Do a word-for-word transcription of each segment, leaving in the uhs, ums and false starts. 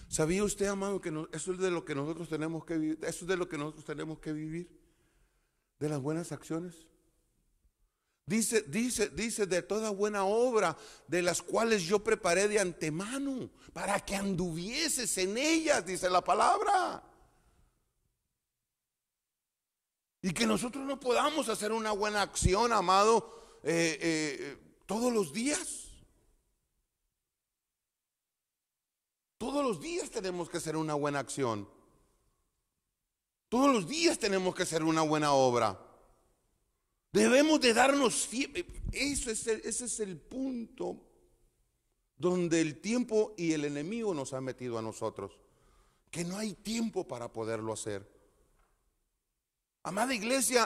¿Sabía usted, amado, que no, eso es de lo que nosotros tenemos que vivir? Eso es de lo que nosotros tenemos que vivir, de las buenas acciones. Dice, dice, dice de toda buena obra, de las cuales yo preparé de antemano, para que anduvieses en ellas, dice la palabra. Y que nosotros no podamos hacer una buena acción, amado, eh, eh, todos los días. Todos los días tenemos que hacer una buena acción. Todos los días tenemos que hacer una buena obra. Debemos de darnos tiempo. Eso es el, ese es el punto donde el tiempo y el enemigo nos ha metido a nosotros, que no hay tiempo para poderlo hacer. Amada iglesia,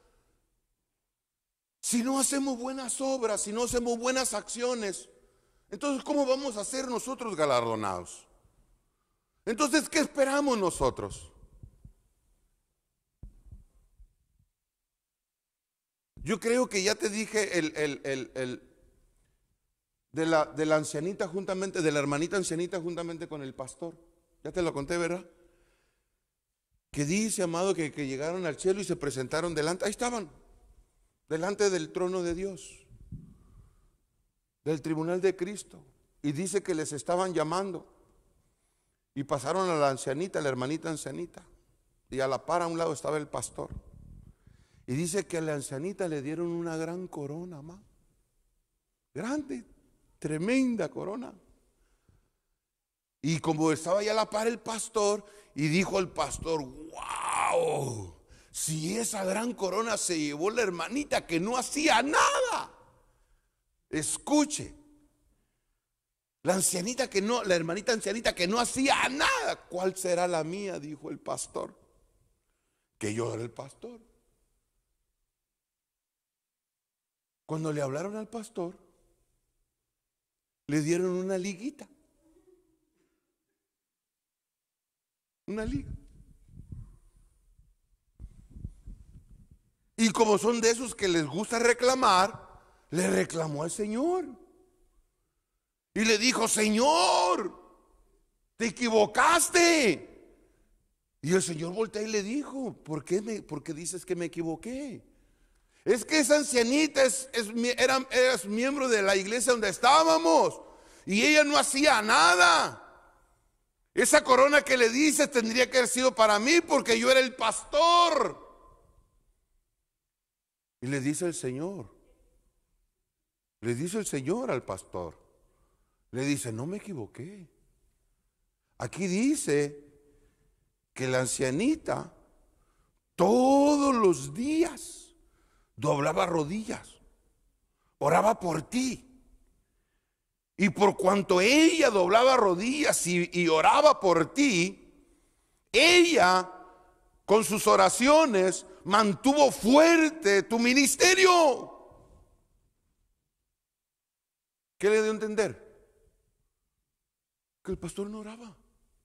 si no hacemos buenas obras, si no hacemos buenas acciones, entonces ¿cómo vamos a ser nosotros galardonados? Entonces, ¿qué esperamos nosotros? Yo creo que ya te dije el, el, el, el de, la, de la ancianita juntamente, de la hermanita ancianita juntamente con el pastor. Ya te lo conté, ¿verdad? Que dice, amado, que, que llegaron al cielo y se presentaron delante, ahí estaban, delante del trono de Dios, del tribunal de Cristo. Y dice que les estaban llamando. Y pasaron a la ancianita, a la hermanita ancianita. Y a la par a un lado estaba el pastor. Y dice que a la ancianita le dieron una gran corona, amado. Grande, tremenda corona. Y como estaba ya a la par el pastor, y dijo el pastor, wow, si esa gran corona se llevó la hermanita que no hacía nada. Escuche, la ancianita que no, la hermanita ancianita que no hacía nada, ¿cuál será la mía? Dijo el pastor, que yo era el pastor. Cuando le hablaron al pastor, le dieron una liguita. Una liga. Y como son de esos que les gusta reclamar, le reclamó al Señor. Y le dijo, Señor, te equivocaste. Y el Señor voltea y le dijo, ¿por qué, me, por qué dices que me equivoqué? Es que esa ancianita es, es, era, era miembro de la iglesia donde estábamos y ella no hacía nada. Esa corona que le dice tendría que haber sido para mí porque yo era el pastor. Y le dice el Señor, le dice el Señor al pastor, le dice, no me equivoqué. Aquí dice que la ancianita todos los días doblaba rodillas, oraba por ti. Y por cuanto ella doblaba rodillas y, y oraba por ti, ella con sus oraciones mantuvo fuerte tu ministerio. ¿Qué le dio a entender? Que el pastor no oraba.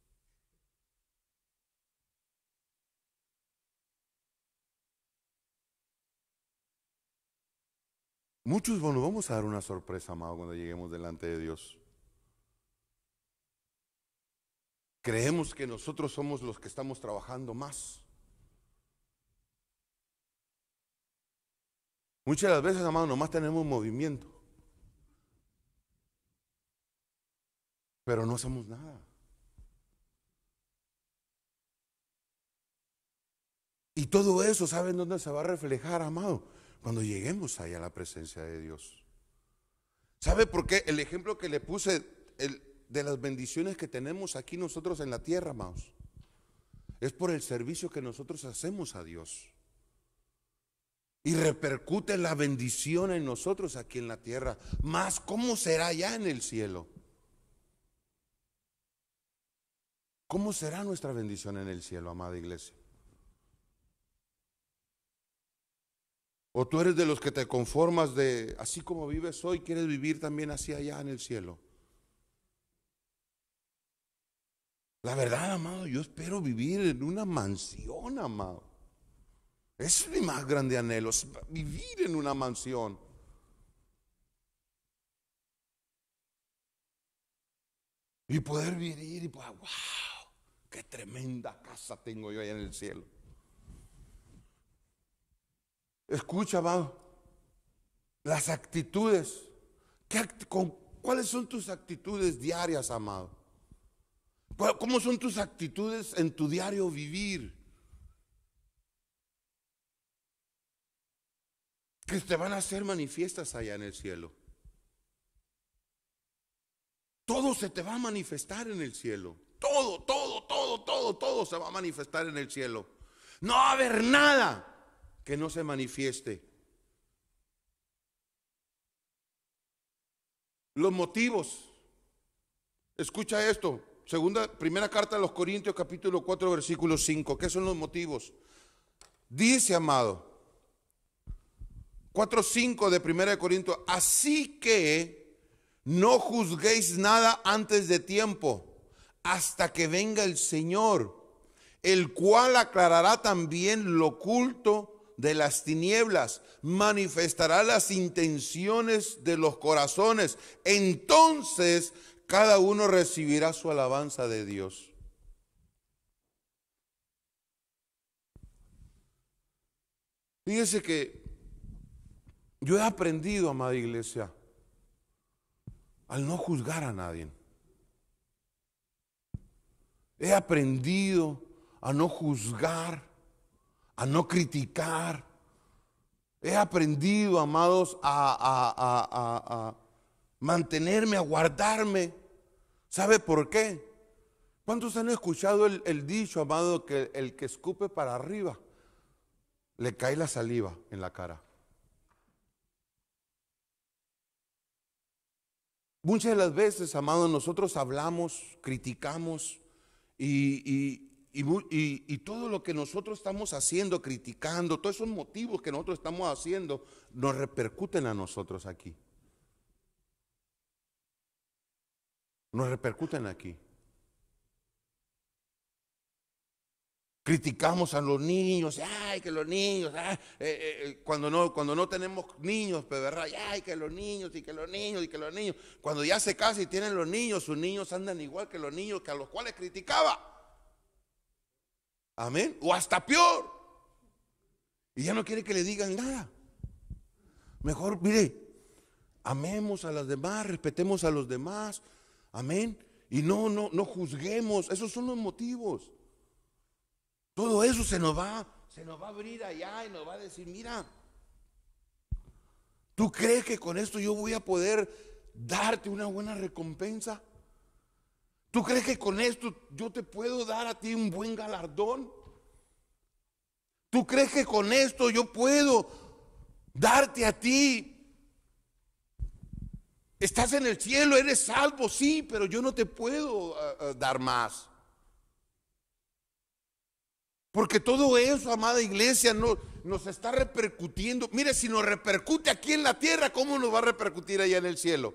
Muchos nos vamos a dar una sorpresa, amado, cuando lleguemos delante de Dios. Creemos que nosotros somos los que estamos trabajando más. Muchas de las veces, amado, nomás tenemos movimiento, pero no hacemos nada. Y todo eso, ¿saben dónde se va a reflejar, amado? Cuando lleguemos allá a la presencia de Dios. ¿Sabe por qué? El ejemplo que le puse el, de las bendiciones que tenemos aquí nosotros en la tierra, amados, es por el servicio que nosotros hacemos a Dios. Y repercute la bendición en nosotros aquí en la tierra. Más, ¿cómo será allá en el cielo? ¿Cómo será nuestra bendición en el cielo, amada iglesia? ¿O tú eres de los que te conformas de así como vives hoy, quieres vivir también así allá en el cielo? La verdad, amado, yo espero vivir en una mansión, amado. Ese es mi más grande anhelo, vivir en una mansión. Y poder vivir y pues, wow, qué tremenda casa tengo yo allá en el cielo. Escucha, amado, las actitudes. ¿Qué act- con, ¿Cuáles son tus actitudes diarias, amado? ¿Cómo son tus actitudes en tu diario vivir? Que te van a hacer manifiestas allá en el cielo. Todo se te va a manifestar en el cielo. Todo, todo, todo, todo, todo se va a manifestar en el cielo. No va a haber nada que no se manifieste. Los motivos. Escucha esto. Segunda, primera carta a los Corintios, capítulo cuatro, versículo cinco. ¿Qué son los motivos? Dice, amado, cuatro cinco de primera de Corintios, así que no juzguéis nada antes de tiempo, hasta que venga el Señor, el cual aclarará también lo oculto de las tinieblas, manifestará las intenciones de los corazones. Entonces cada uno recibirá su alabanza de Dios. Fíjese que yo he aprendido, amada iglesia, al no juzgar a nadie. He aprendido a no juzgar, a no criticar. He aprendido, amados, a, a, a, a, a mantenerme, a guardarme. ¿Sabe por qué? ¿Cuántos han escuchado el, el dicho, amado, que el que escupe para arriba le cae la saliva en la cara? Muchas de las veces, amados, nosotros hablamos, criticamos y, y, y, y, y todo lo que nosotros estamos haciendo, criticando, todos esos motivos que nosotros estamos haciendo, nos repercuten a nosotros aquí. Nos repercuten aquí. Criticamos a los niños, ay, que los niños, ay, eh, eh, cuando, no, cuando no tenemos niños, pues, ¿verdad? Ay, que los niños, y que los niños, y que los niños. Cuando ya se casa y tienen los niños, sus niños andan igual que los niños que a los cuales criticaba. Amén. O hasta peor. Y ya no quiere que le digan nada. Mejor, mire, amemos a las demás, respetemos a los demás. Amén. Y no, no, no juzguemos. Esos son los motivos. Todo eso se nos va, se nos va a abrir allá y nos va a decir, mira, ¿tú crees que con esto yo voy a poder darte una buena recompensa? ¿Tú crees que con esto yo te puedo dar a ti un buen galardón? ¿Tú crees que con esto yo puedo darte a ti? Estás en el cielo, eres salvo, sí, pero yo no te puedo uh, uh, dar más. Porque todo eso, amada iglesia, no, nos está repercutiendo. Mire, si nos repercute aquí en la tierra, ¿cómo nos va a repercutir allá en el cielo?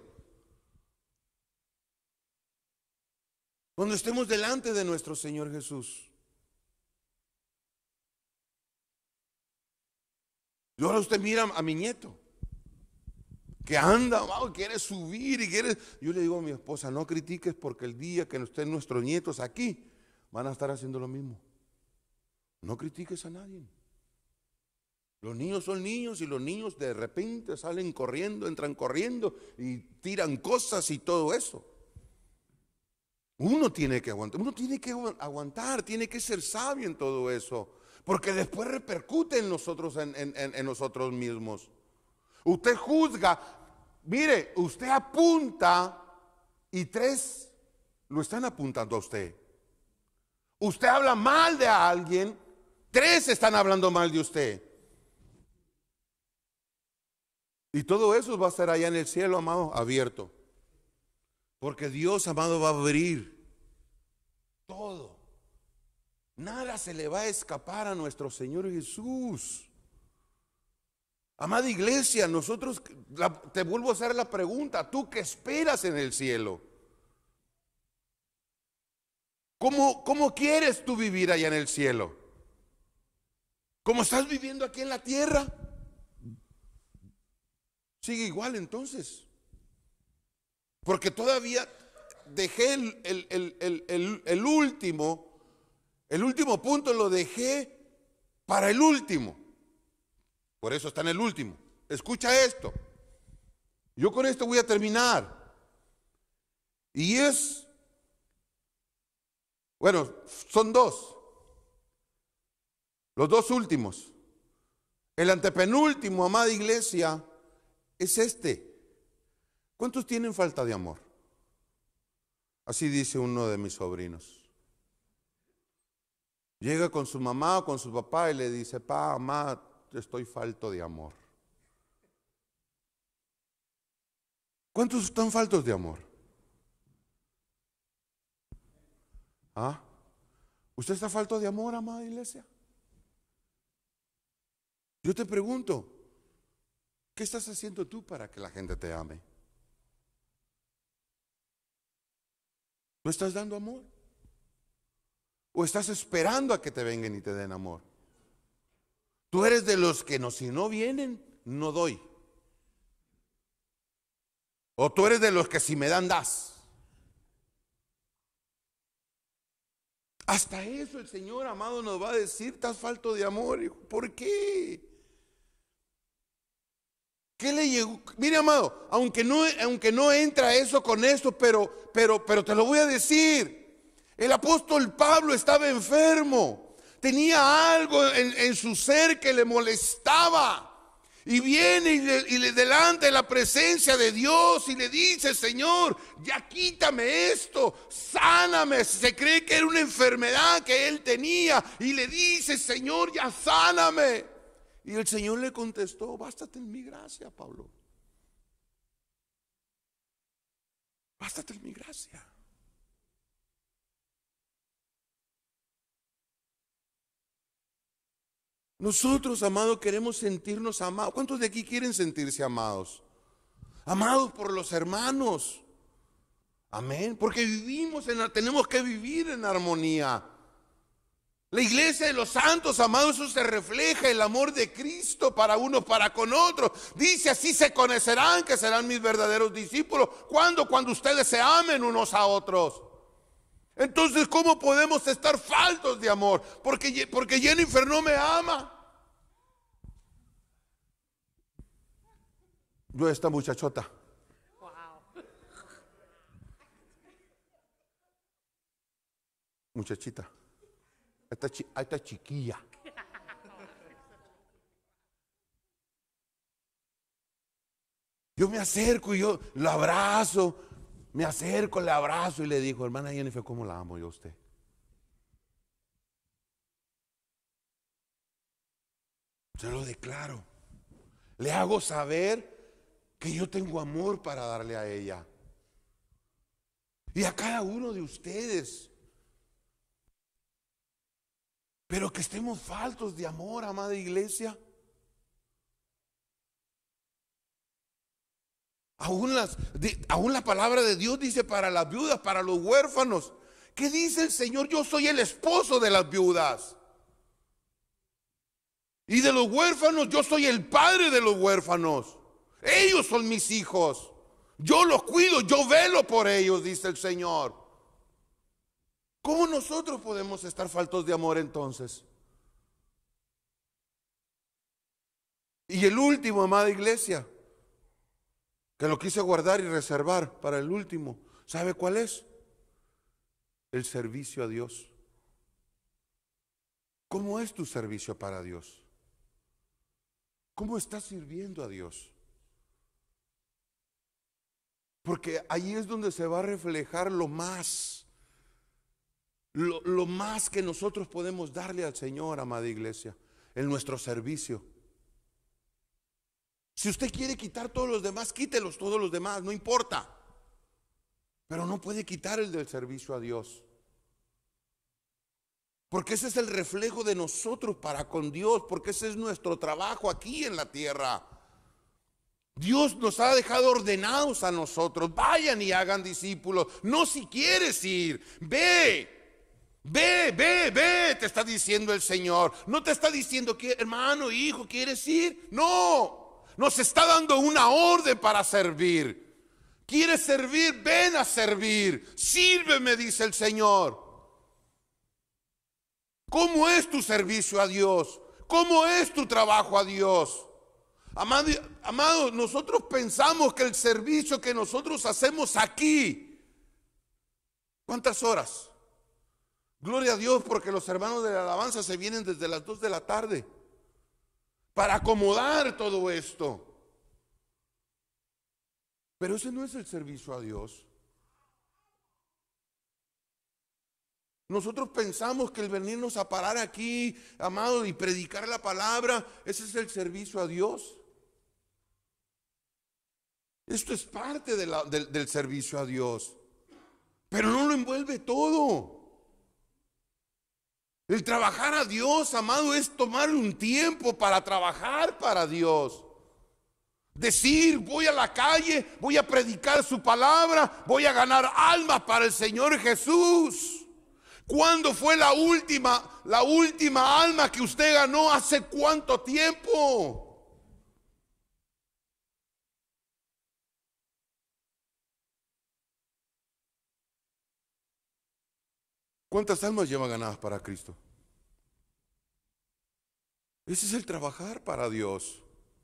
Cuando estemos delante de nuestro Señor Jesús. Y ahora usted mira a mi nieto, que anda, wow, quiere subir y quiere. Yo le digo a mi esposa, no critiques porque el día que estén nuestros nietos aquí, van a estar haciendo lo mismo. No critiques a nadie. Los niños son niños y los niños de repente salen corriendo, entran corriendo y tiran cosas y todo eso. Uno tiene que aguantar, uno tiene que aguantar, tiene que ser sabio en todo eso, porque después repercute en nosotros, en, en, en nosotros mismos. Usted juzga, mire, usted apunta y tres lo están apuntando a usted. Usted habla mal de alguien, tres están hablando mal de usted. Y todo eso va a estar allá en el cielo, amado, abierto. Porque Dios, amado, va a abrir todo. Nada se le va a escapar a nuestro Señor Jesús. Amada iglesia, nosotros, la, te vuelvo a hacer la pregunta, ¿tú qué esperas en el cielo? ¿Cómo, cómo quieres tú vivir allá en el cielo? ¿Cómo estás viviendo aquí en la tierra? Sigue igual entonces. Porque todavía dejé el, el, el, el, el, el último, el último punto lo dejé para el último. Por eso está en el último. Escucha esto. Yo con esto voy a terminar. Y es, bueno, son dos. Los dos últimos. El antepenúltimo, amada iglesia, es este. ¿Cuántos tienen falta de amor? Así dice uno de mis sobrinos. Llega con su mamá o con su papá y le dice: pa, mamá, estoy falto de amor. ¿Cuántos están faltos de amor? ¿Ah? ¿Usted está falto de amor, amada iglesia? Yo te pregunto, ¿qué estás haciendo tú para que la gente te ame? ¿No estás dando amor? ¿O estás esperando a que te vengan y te den amor? Tú eres de los que no, si no vienen, no doy. O tú eres de los que si me dan, das. Hasta eso el Señor, amado, nos va a decir: estás falto de amor. ¿Por qué? ¿Qué le llegó? Mire, amado, aunque no, aunque no entra eso con esto, pero, pero, pero te lo voy a decir. El apóstol Pablo estaba enfermo. Tenía algo en, en su ser que le molestaba. Y viene y le, y le delante de la presencia de Dios y le dice: Señor, ya quítame esto, sáname. Se cree que era una enfermedad que él tenía y le dice: Señor, ya sáname. Y el Señor le contestó: bástate en mi gracia, Pablo. Bástate en mi gracia. Nosotros, amados, queremos sentirnos amados. ¿Cuántos de aquí quieren sentirse amados? Amados por los hermanos. Amén. Porque vivimos en, tenemos que vivir en armonía. La iglesia de los santos, amados, eso se refleja el amor de Cristo para unos, para con otros. Dice: así se conocerán que serán mis verdaderos discípulos. ¿Cuándo? Cuando ustedes se amen unos a otros. Entonces, ¿cómo podemos estar faltos de amor? Porque, porque Jennifer no me ama. Yo, esta muchachota. Wow. Muchachita. Esta, esta chiquilla. Yo me acerco y yo la abrazo. Me acerco, le abrazo y le digo: hermana Jennifer, ¿cómo la amo yo a usted? Se lo declaro. Le hago saber que yo tengo amor para darle a ella. Y a cada uno de ustedes. Pero que estemos faltos de amor, amada iglesia. Aún, las, de, aún la palabra de Dios dice: para las viudas, para los huérfanos. ¿Qué dice el Señor? Yo soy el esposo de las viudas. Y de los huérfanos, yo soy el padre de los huérfanos. Ellos son mis hijos. Yo los cuido, yo velo por ellos, dice el Señor. ¿Cómo nosotros podemos estar faltos de amor entonces? Y el último, amada iglesia, que lo quise guardar y reservar para el último, ¿sabe cuál es? El servicio a Dios. ¿Cómo es tu servicio para Dios? ¿Cómo estás sirviendo a Dios? Porque ahí es donde se va a reflejar lo más, lo, lo más que nosotros podemos darle al Señor, amada iglesia, en nuestro servicio. Si usted quiere quitar todos los demás, quítelos todos los demás, no importa. Pero no puede quitar el del servicio a Dios. Porque ese es el reflejo de nosotros para con Dios, porque ese es nuestro trabajo aquí en la tierra. Dios nos ha dejado ordenados a nosotros: vayan y hagan discípulos. No si quieres ir, ve. Ve, ve, ve, te está diciendo el Señor. No te está diciendo que, hermano, hijo, ¿quieres ir? No, nos está dando una orden para servir. ¿Quieres servir? Ven a servir. Sírveme, dice el Señor. ¿Cómo es tu servicio a Dios? ¿Cómo es tu trabajo a Dios? Amado, amado, nosotros pensamos que el servicio que nosotros hacemos aquí, ¿cuántas horas? Gloria a Dios, porque los hermanos de la alabanza se vienen desde las dos de la tarde para acomodar todo esto. Pero ese no es el servicio a Dios. Nosotros pensamos que el venirnos a parar aquí, amado, y predicar la palabra, ese es el servicio a Dios. Esto es parte de la, del, del servicio a Dios, pero no lo envuelve todo. El trabajar a Dios, amado, es tomar un tiempo para trabajar para Dios. Decir, voy a la calle, voy a predicar su palabra, voy a ganar almas para el Señor Jesús. ¿Cuándo fue la última, la última alma que usted ganó? ¿Hace cuánto tiempo? ¿Cuántas almas lleva ganadas para Cristo? Ese es el trabajar para Dios.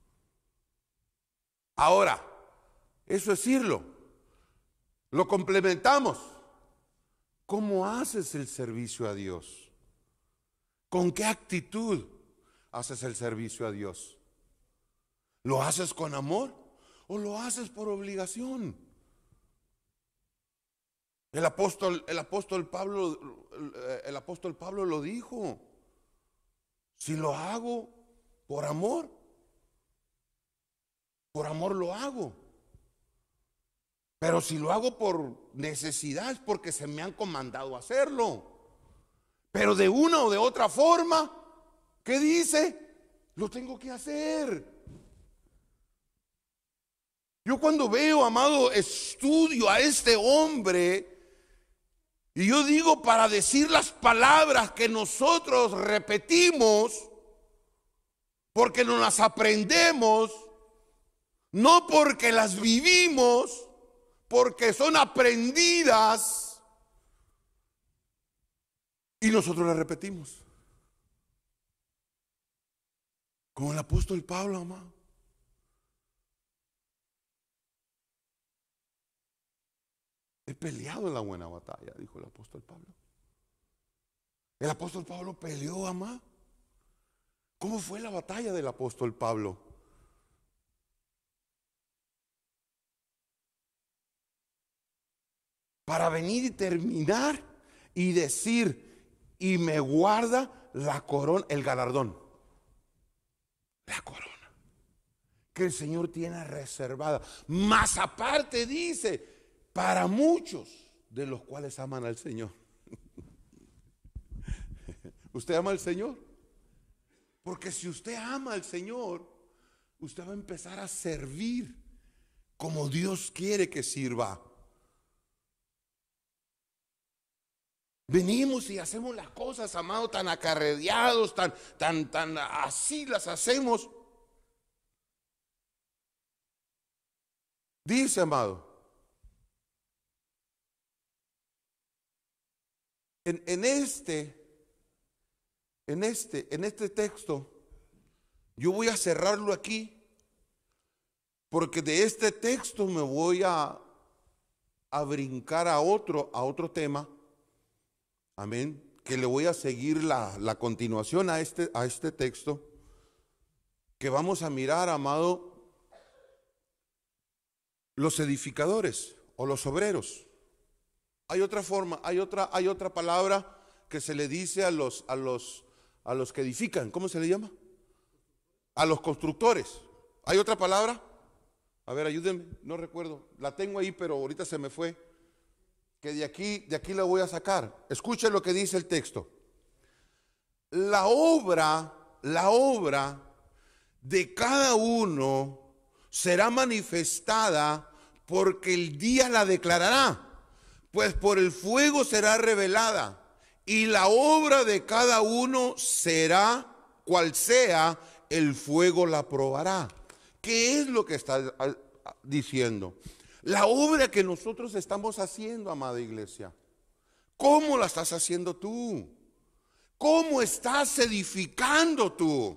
Ahora, eso es decirlo, lo complementamos. ¿Cómo haces el servicio a Dios? ¿Con qué actitud haces el servicio a Dios? ¿Lo haces con amor o lo haces por obligación? El apóstol, el apóstol Pablo, el apóstol Pablo lo dijo. Si lo hago por amor, por amor lo hago. Pero si lo hago por necesidad es porque se me han comandado a hacerlo. Pero de una o de otra forma, ¿qué dice? Lo tengo que hacer. Yo cuando veo, amado, estudio a este hombre, y yo digo, para decir las palabras que nosotros repetimos, porque nos las aprendemos, no porque las vivimos, porque son aprendidas, y nosotros las repetimos. Como el apóstol Pablo, amado. He peleado en la buena batalla, dijo el apóstol Pablo. El apóstol Pablo peleó, amado. ¿Cómo fue la batalla del apóstol Pablo? Para venir y terminar y decir, y me guarda la corona, el galardón, la corona que el Señor tiene reservada. Más aparte dice, para muchos de los cuales aman al Señor. ¿Usted ama al Señor? Porque si usted ama al Señor, usted va a empezar a servir como Dios quiere que sirva. Venimos y hacemos las cosas, amado, tan acarreados, tan, tan, tan así las hacemos. Dice, amado, en, en este, en este, en este texto, yo voy a cerrarlo aquí, porque de este texto me voy a, a brincar a otro, a otro tema. Amén, que le voy a seguir la, la continuación a este, a este texto, que vamos a mirar, amado, los edificadores o los obreros. Hay otra forma, hay otra, hay otra palabra que se le dice a los, a los, a los que edifican. ¿Cómo se le llama? A los constructores. ¿Hay otra palabra? A ver, ayúdenme, no recuerdo. La tengo ahí, pero ahorita se me fue. Que de aquí, de aquí la voy a sacar. Escuchen lo que dice el texto. La obra, la obra de cada uno será manifestada, porque el día la declarará, pues por el fuego será revelada, y la obra de cada uno será cual sea, el fuego la probará. ¿Qué es lo que está diciendo? La obra que nosotros estamos haciendo, amada iglesia, ¿cómo la estás haciendo tú? ¿Cómo estás edificando tú?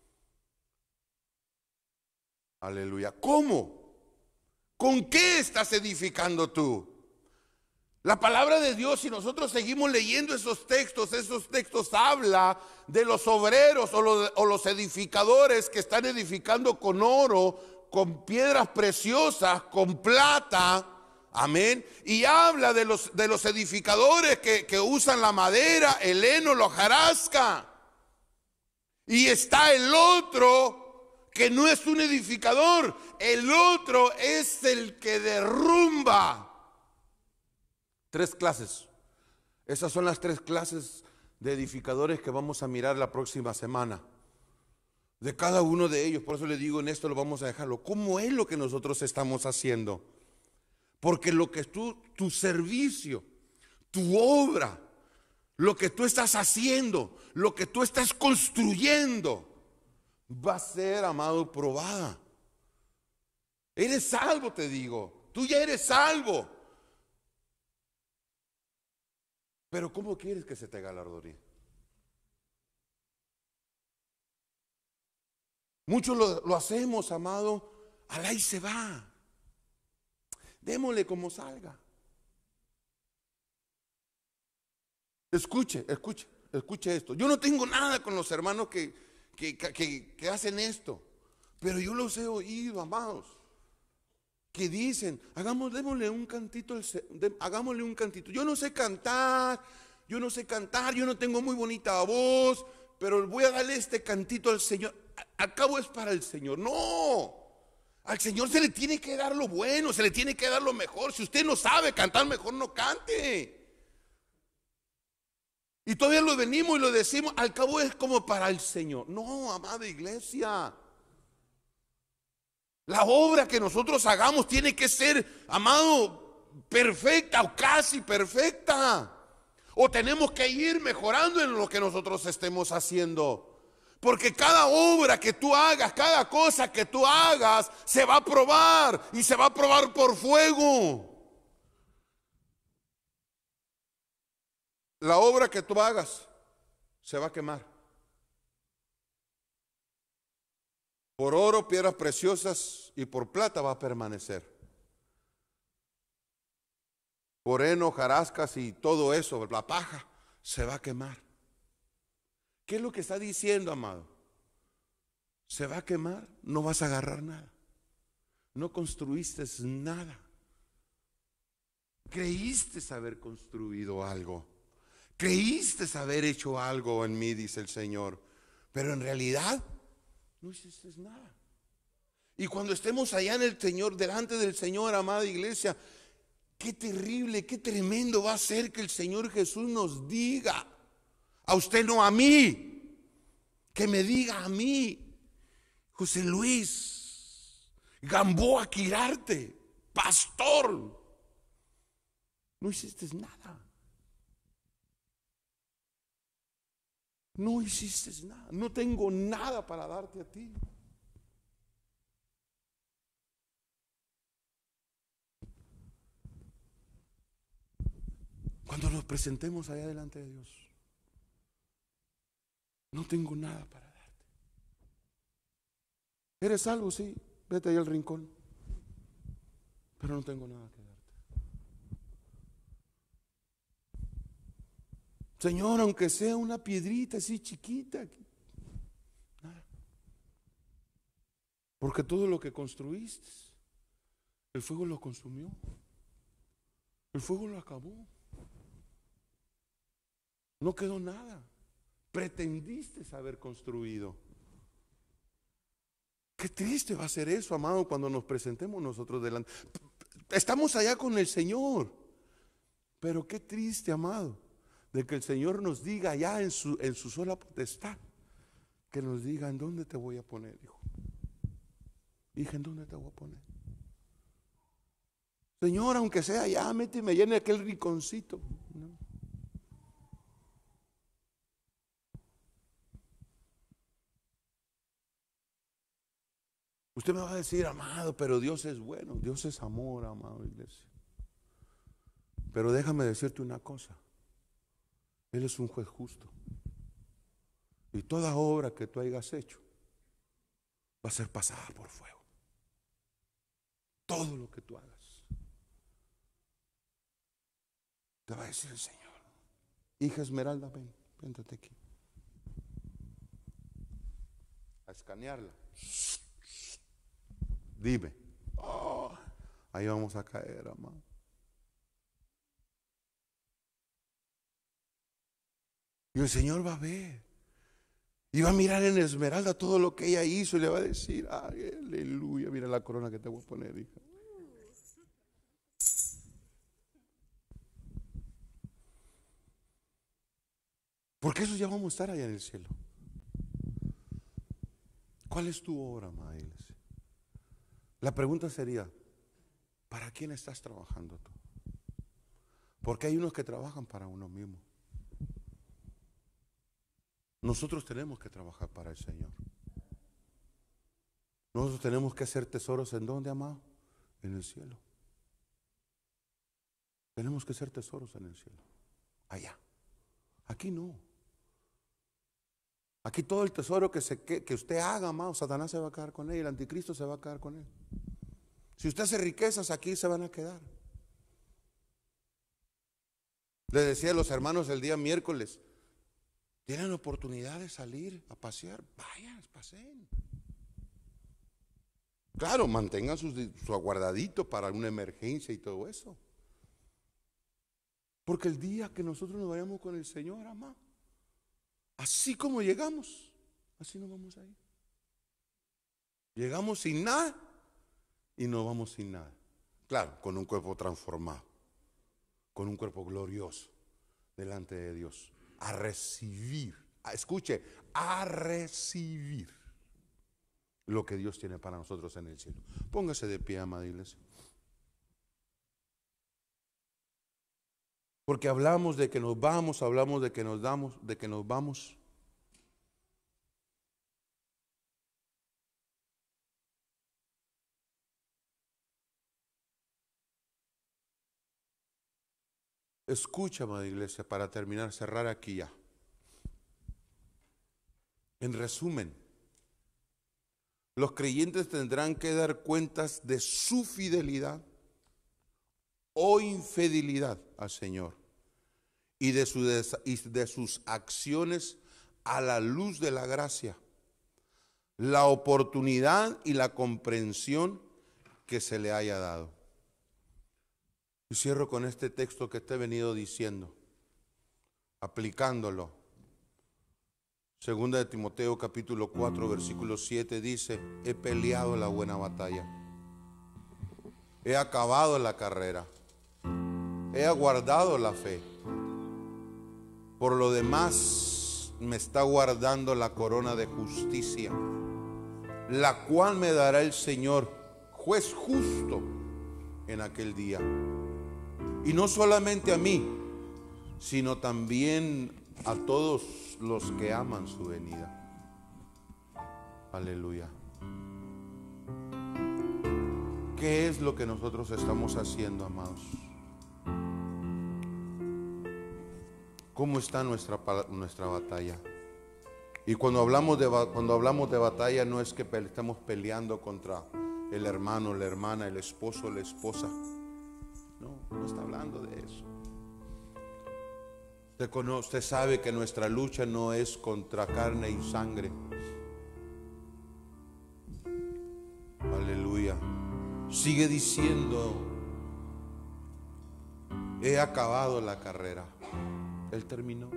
Aleluya. ¿Cómo? ¿Con qué estás edificando tú? La palabra de Dios, si nosotros seguimos leyendo esos textos, esos textos habla de los obreros o los, o los edificadores que están edificando con oro, con piedras preciosas, con plata. Amén. Y habla de los, de los edificadores que, que usan la madera, el heno, la hojarasca. Y está el otro que no es un edificador. El otro es el que derrumba. Tres clases. Esas son las tres clases de edificadores que vamos a mirar la próxima semana. De cada uno de ellos. Por eso le digo, en esto lo vamos a dejarlo. ¿Cómo es lo que nosotros estamos haciendo? Porque lo que tú, tu servicio, tu obra, lo que tú estás haciendo, lo que tú estás construyendo, va a ser, amado, probada. Eres salvo, te digo. Tú ya eres salvo. Pero ¿cómo quieres que se te galardonee? Muchos lo, lo hacemos, amado, al ahí se va. Démosle como salga. Escuche, escuche, escuche esto. Yo no tengo nada con los hermanos que, que, que, que hacen esto, pero yo los he oído, amados, que dicen, hagamos, démosle un cantito, hagámosle un cantito. Yo no sé cantar, yo no sé cantar, yo no tengo muy bonita voz, pero voy a darle este cantito al Señor. Al cabo es para el Señor. No, al Señor se le tiene que dar lo bueno, se le tiene que dar lo mejor. Si usted no sabe cantar, mejor no cante. Y todavía lo venimos y lo decimos, al cabo es como para el Señor. No, amada iglesia. La obra que nosotros hagamos tiene que ser, amado, perfecta o casi perfecta. O tenemos que ir mejorando en lo que nosotros estemos haciendo. Porque cada obra que tú hagas, cada cosa que tú hagas, se va a probar y se va a probar por fuego. La obra que tú hagas se va a quemar. Por oro, piedras preciosas y por plata va a permanecer. Por heno, jarascas y todo eso, la paja, se va a quemar. ¿Qué es lo que está diciendo, amado? Se va a quemar, no vas a agarrar nada. No construiste nada. Creíste haber construido algo. Creíste haber hecho algo en mí, dice el Señor. Pero en realidad no hiciste nada. Y cuando estemos allá en el Señor, delante del Señor, amada iglesia, qué terrible, qué tremendo va a ser que el Señor Jesús nos diga, a usted no, a mí, que me diga a mí, José Luis Gamboa Quirarte, pastor, no hiciste nada. No hiciste nada. No tengo nada para darte a ti. Cuando nos presentemos allá delante de Dios, no tengo nada para darte. ¿Eres salvo? Sí, vete ahí al rincón. Pero no tengo nada que darte. Señor, aunque sea una piedrita así chiquita, nada. Porque todo lo que construiste, el fuego lo consumió. El fuego lo acabó. No quedó nada. Pretendiste haber construido. Qué triste va a ser eso, amado, cuando nos presentemos nosotros delante. Estamos allá con el Señor. Pero qué triste, amado, de que el Señor nos diga ya en su, en su sola potestad, que nos diga, ¿en dónde te voy a poner, hijo? Hija, ¿en dónde te voy a poner? Señor, aunque sea ya, méteme allá en aquel rinconcito. No. Usted me va a decir, amado, pero Dios es bueno, Dios es amor, amado iglesia. Pero déjame decirte una cosa, Él es un juez justo. Y toda obra que tú hayas hecho va a ser pasada por fuego. Todo lo que tú hagas. Te va a decir el Señor, hija Esmeralda, ven, véntate aquí. A escanearla. Dime. Oh, ahí vamos a caer, amado. Y el Señor va a ver. Y va a mirar en Esmeralda todo lo que ella hizo y le va a decir, ay, aleluya, mira la corona que te voy a poner, hija. Porque eso ya vamos a estar allá en el cielo. ¿Cuál es tu obra, amada iglesia? La pregunta sería, ¿para quién estás trabajando tú? Porque hay unos que trabajan para uno mismo. Nosotros tenemos que trabajar para el Señor. Nosotros tenemos que hacer tesoros ¿en dónde, amado? En el cielo. Tenemos que hacer tesoros en el cielo. Allá. Aquí no. Aquí todo el tesoro que, se, que, que usted haga, amado, Satanás se va a quedar con él, el anticristo se va a quedar con él. Si usted hace riquezas, aquí se van a quedar. Les decía a los hermanos el día miércoles, tienen oportunidad de salir a pasear, vayan, paseen. Claro, mantengan su, su aguardadito para una emergencia y todo eso. Porque el día que nosotros nos vayamos con el Señor, amado, así como llegamos, así nos vamos a ir. Llegamos sin nada y nos vamos sin nada. Claro, con un cuerpo transformado, con un cuerpo glorioso delante de Dios. A recibir, a, escuche, a recibir lo que Dios tiene para nosotros en el cielo. Póngase de pie, amada iglesia. Porque hablamos de que nos vamos, hablamos de que nos damos, de que nos vamos. Escucha, amada iglesia, para terminar, cerrar aquí ya. En resumen, los creyentes tendrán que dar cuentas de su fidelidad o infidelidad al Señor y de, su y de sus acciones a la luz de la gracia, la oportunidad y la comprensión que se le haya dado. Y cierro con este texto que te he venido diciendo, aplicándolo. Segunda de Timoteo capítulo cuatro versículo siete dice, he peleado la buena batalla, he acabado la carrera, he aguardado la fe. Por lo demás me está guardando la corona de justicia, la cual me dará el Señor, juez justo, en aquel día. Y no solamente a mí, sino también a todos los que aman su venida. Aleluya. ¿Qué es lo que nosotros estamos haciendo, amados? ¿Cómo está nuestra, nuestra batalla? Y cuando hablamos, de, cuando hablamos de batalla, no es que estemos peleando contra el hermano, la hermana, el esposo, la esposa. No, no está hablando de eso. Usted, conoce, usted sabe que nuestra lucha no es contra carne y sangre. Aleluya. Sigue diciendo, he acabado la carrera. Él terminó.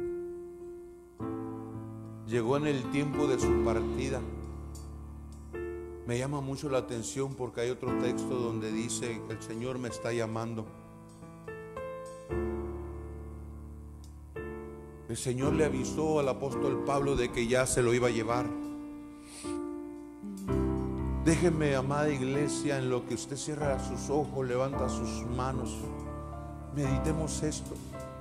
Llegó en el tiempo de su partida. Me llama mucho la atención porque hay otro texto donde dice que el Señor me está llamando. El Señor le avisó al apóstol Pablo de que ya se lo iba a llevar. Déjeme, amada iglesia, en lo que usted cierra sus ojos, levanta sus manos, meditemos esto.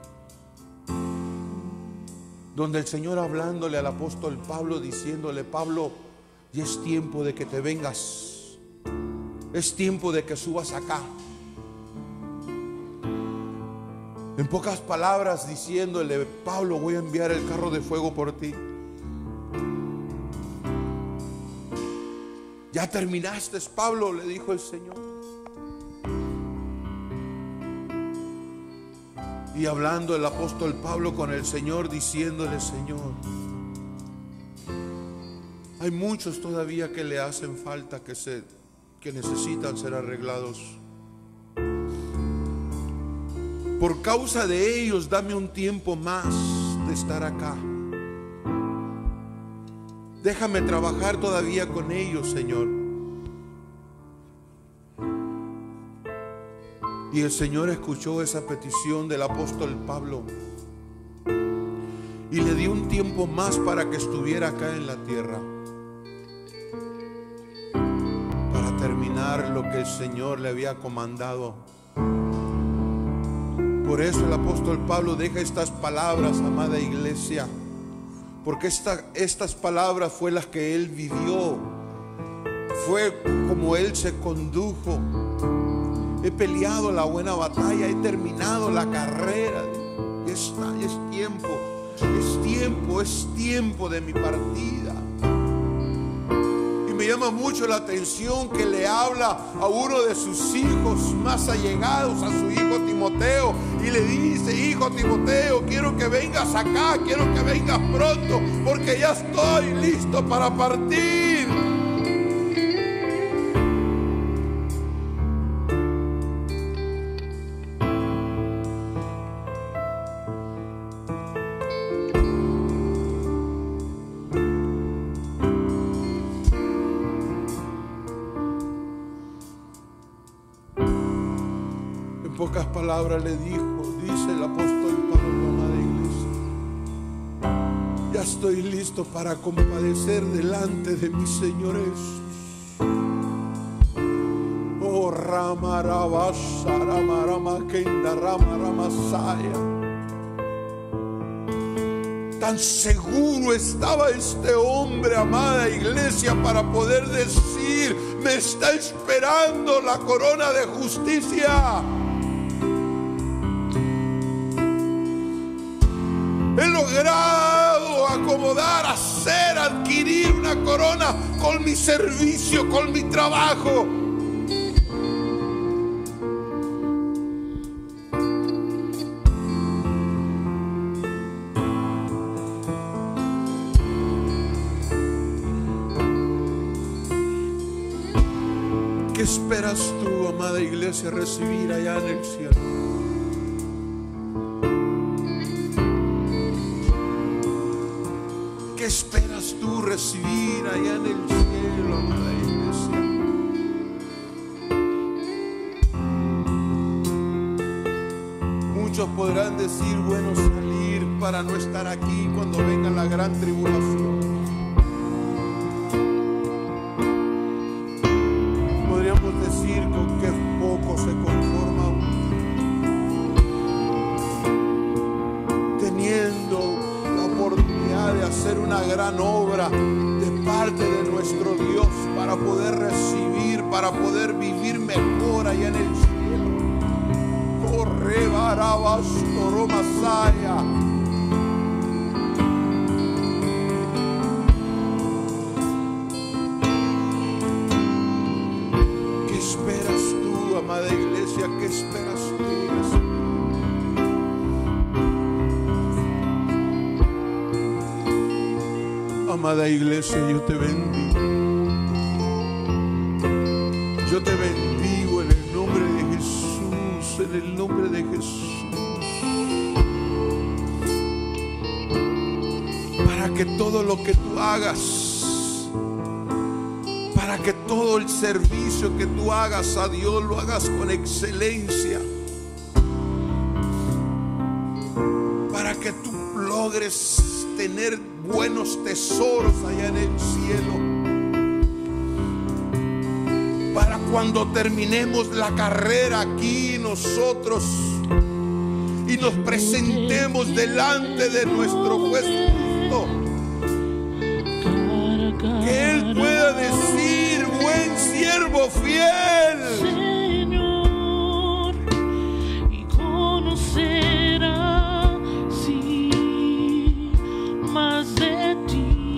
Donde el Señor hablándole al apóstol Pablo, diciéndole, Pablo, ya es tiempo de que te vengas Es tiempo de que subas acá. En pocas palabras, diciéndole: Pablo, voy a enviar el carro de fuego por ti. Ya terminaste, Pablo, le dijo el Señor. Y hablando el apóstol Pablo con el Señor, diciéndole: Señor, hay muchos todavía que le hacen falta, que, se, que necesitan ser arreglados. Por causa de ellos, dame un tiempo más de estar acá. Déjame trabajar todavía con ellos, Señor. Y el Señor escuchó esa petición del apóstol Pablo y le dio un tiempo más para que estuviera acá en la tierra, para terminar lo que el Señor le había comandado. Por eso el apóstol Pablo deja estas palabras, amada iglesia, porque esta, estas palabras fue las que él vivió, fue como él se condujo. He peleado la buena batalla, he terminado la carrera. Y está, es tiempo, es tiempo, es tiempo de mi partida. Y me llama mucho la atención que le habla a uno de sus hijos más allegados, a su hijo Timoteo, y le dice: hijo Timoteo, quiero que vengas acá, quiero que vengas pronto, porque ya estoy listo para partir. En pocas palabras le dijo, dice el apóstol Pablo, amada iglesia: ya estoy listo para compadecer delante de mi Señor Jesús. Oh, Ramarabasa, Ramaramaquenda, Ramaramasaya. Tan seguro estaba este hombre, amada iglesia, para poder decir: me está esperando la corona de justicia. He logrado acomodar, hacer, adquirir una corona con mi servicio, con mi trabajo. ¿Qué esperas tú, amada iglesia, recibir allá en el cielo? ¿Qué esperas tú recibir allá en el cielo, amada iglesia? Muchos podrán decir: bueno, salir para no estar aquí cuando venga la gran tribulación. Podríamos decir con qué poco se conforma uno, teniendo oportunidad de hacer una gran obra de parte de nuestro Dios, para poder recibir, para poder vivir mejor allá en el cielo. Corre, barabas, toromasaya. ¿Qué esperas tú, amada iglesia? ¿Qué esperas tú? Amada iglesia, yo te bendigo. Yo te bendigo en el nombre de Jesús, en el nombre de Jesús. Para que todo lo que tú hagas, para que todo el servicio que tú hagas a Dios lo hagas con excelencia. Para que tú logres tener buenos tesoros allá en el cielo, para cuando terminemos la carrera aquí nosotros y nos presentemos delante de nuestro juez justo, que Él pueda decir: buen siervo, siervo fiel. Señor, y conocerá, sí, más de ti.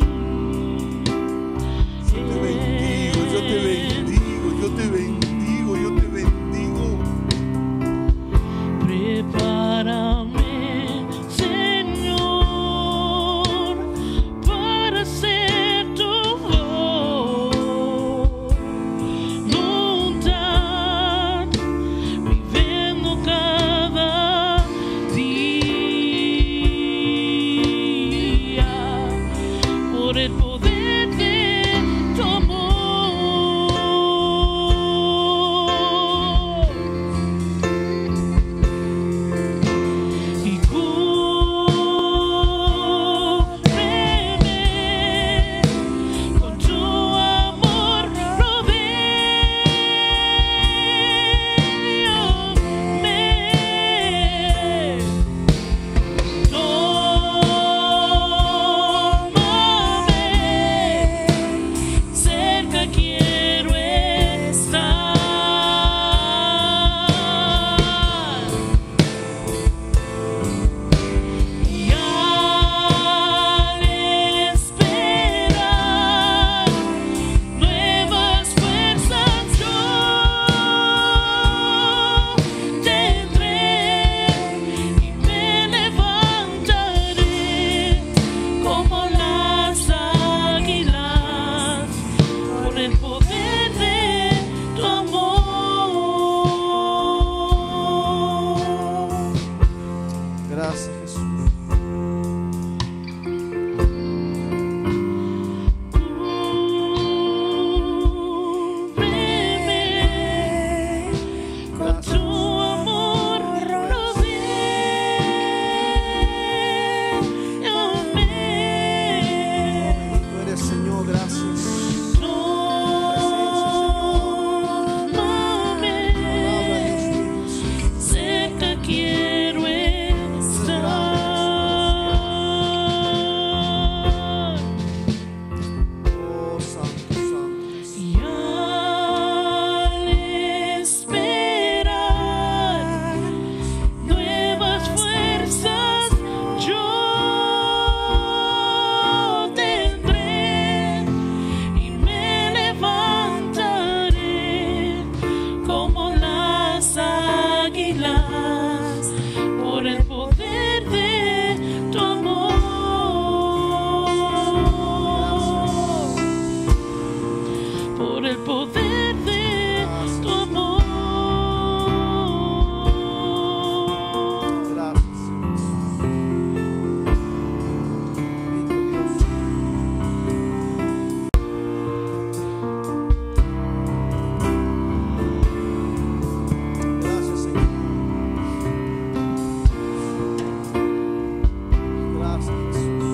Yo te bendigo, yo te bendigo, yo te bendigo, yo te bendigo. Prepárame, Señor, para hacer tu voluntad, viviendo cada día por el poder de tu amor. Y cúbreme con tu amor, rodéame, tómame, cerca quiero estar. Y al esperar nuevas fuerzas yo tendré y me levantaré como las águilas por el poder de tu amor. Gracias, Jesús. Cúbreme con tu amor, rodéame, Tú eres Señor, gracias. tómame, cerca quiero estar. Oh, santo, santo. Y al esperar nuevas fuerzas yo tendré y me levantaré como las águilas por el poder de tu amor. Por el poder de tu amor. Gracias, Señor. Bendito Dios. Gracias, Señor. Gracias, Jesús.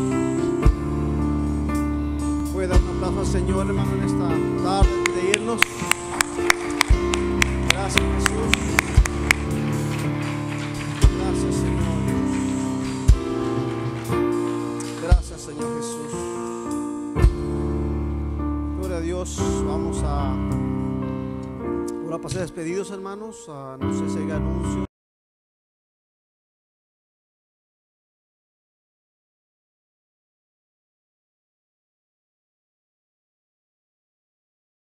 Puede dar un aplauso al Señor, hermano, en esta tarde antes de irnos. Gracias, Jesús. Gracias, Señor. Gracias, Señor Jesús. Gloria a Dios. Vamos a ahora pasar despedidos, hermanos. Ah, no sé si hay anuncios.